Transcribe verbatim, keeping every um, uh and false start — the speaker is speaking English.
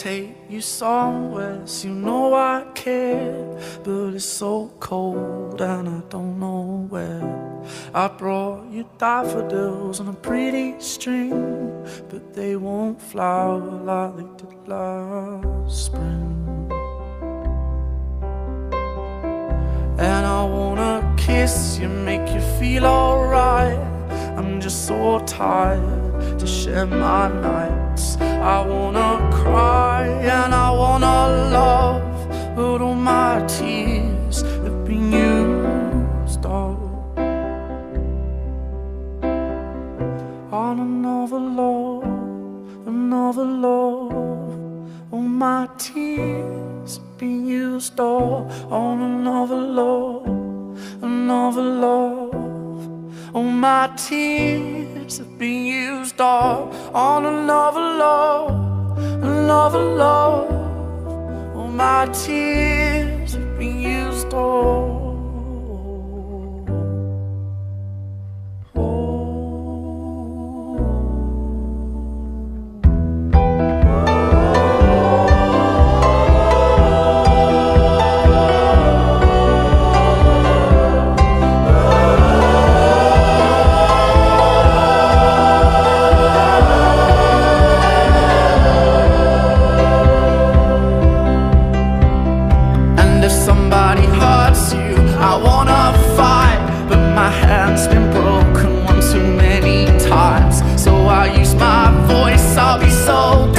take you somewhere, so you know I care. But it's so cold and I don't know where. I brought you daffodils on a pretty string, but they won't flower like they did last spring. And I wanna kiss you, make you feel alright. I'm just so tired to share my nights. I wanna cry and I wanna love, but all my tears have been used up on another love, another love. All my tears have been used up on another love, another love. All my tears have been used up on another love, another love. All my tears have been used up. I wanna fight, but my hand's been broken one too many times. So I use my voice, I'll be so